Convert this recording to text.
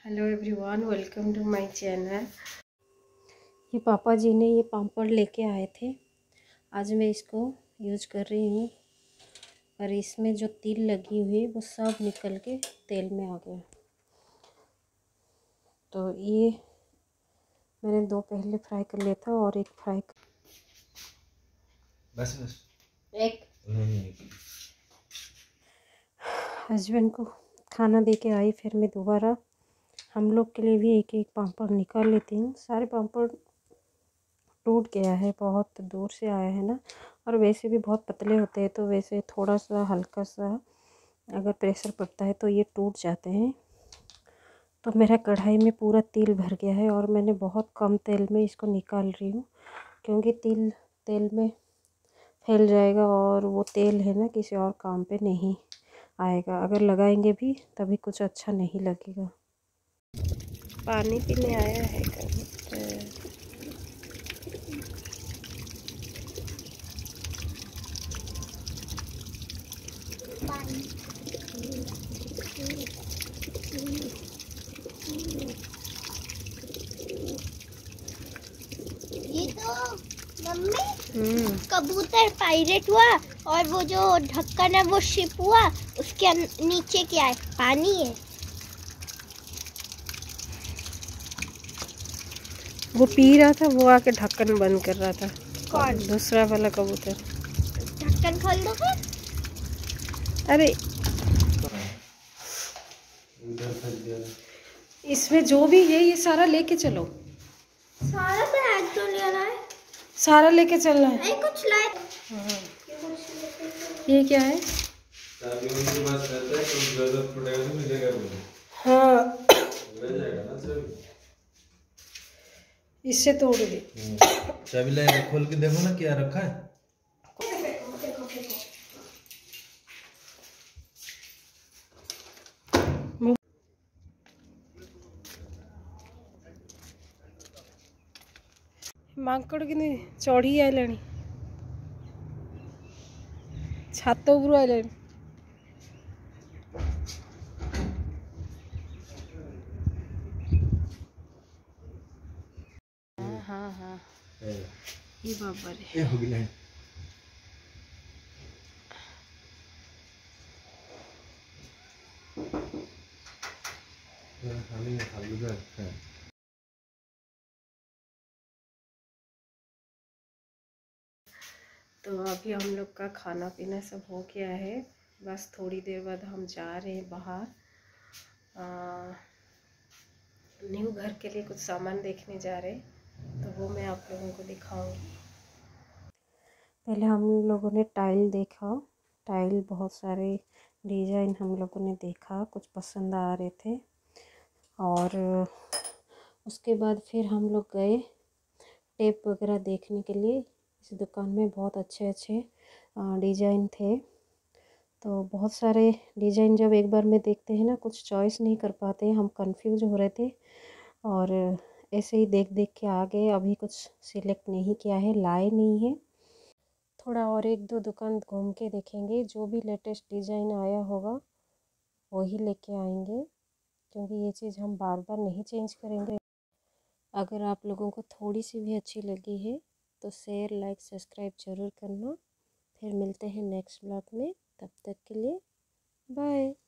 Hello everyone, welcome to my channel. ये पापा जी ने ये पापड़ लेके आए थे। आज मैं इसको यूज कर रही हूँ और इसमें जो तिल लगी हुई वो सब निकल के तेल में आ गया। तो ये मैंने दो पहले फ्राई कर लिया था और एक फ्राई बस एक नहीं। हस्बैंड को खाना दे के आई, फिर मैं दोबारा हम लोग के लिए भी एक एक पापड़ निकाल लेती हूँ। सारे पापड़ टूट गया है, बहुत दूर से आया है ना, और वैसे भी बहुत पतले होते हैं, तो वैसे थोड़ा सा हल्का सा अगर प्रेशर पड़ता है तो ये टूट जाते हैं। तो मेरा कढ़ाई में पूरा तेल भर गया है और मैंने बहुत कम तेल में इसको निकाल रही हूँ, क्योंकि तेल में फैल जाएगा और वो तेल है ना किसी और काम पे नहीं आएगा। अगर लगाएंगे भी तभी कुछ अच्छा नहीं लगेगा। पानी पीने आया है कबूतर। ये तो मम्मी कबूतर पायरेट हुआ और वो जो ढक्कन है वो शिप हुआ, उसके नीचे क्या है? पानी है। वो पी रहा था, वो आके ढक्कन बंद कर रहा था। कौन? दूसरा वाला कबूतर। ढक्कन खोल दो फिर। अरे इसमें जो भी है ये सारा लेके चलो। सारा बैग तो लेना है, सारा लेके चलना है। नहीं कुछ लाए। ये क्या है? हाँ, इससे तोड़ दे। चाबी ले खोल के देखो ना क्या रखा है। ମାଙ୍କଡ଼ କିନ୍ତୁ ଚଢ଼ି ଆଇଲାଣି, ଛାତ ଉପରୁ ଆଇଲାଣି। हाँ हाँ ये बाबा रे, ये हो गया है। तो अभी हम लोग का खाना पीना सब हो गया है। बस थोड़ी देर बाद हम जा रहे हैं बाहर, न्यू घर के लिए कुछ सामान देखने जा रहे हैं, तो वो मैं आप लोगों को दिखाऊंगी। पहले हम लोगों ने टाइल देखा। टाइल बहुत सारे डिजाइन हम लोगों ने देखा, कुछ पसंद आ रहे थे। और उसके बाद फिर हम लोग गए टेप वगैरह देखने के लिए। इस दुकान में बहुत अच्छे अच्छे डिज़ाइन थे। तो बहुत सारे डिज़ाइन जब एक बार में देखते हैं ना, कुछ चॉइस नहीं कर पाते, हम कंफ्यूज हो रहे थे और ऐसे ही देख देख के आ गए। अभी कुछ सिलेक्ट नहीं किया है, लाए नहीं है। थोड़ा और एक दो दुकान घूम के देखेंगे, जो भी लेटेस्ट डिज़ाइन आया होगा वही लेके आएंगे, क्योंकि ये चीज़ हम बार बार नहीं चेंज करेंगे। अगर आप लोगों को थोड़ी सी भी अच्छी लगी है तो शेयर, लाइक, सब्सक्राइब ज़रूर करना। फिर मिलते हैं नेक्स्ट ब्लॉग में, तब तक के लिए बाय।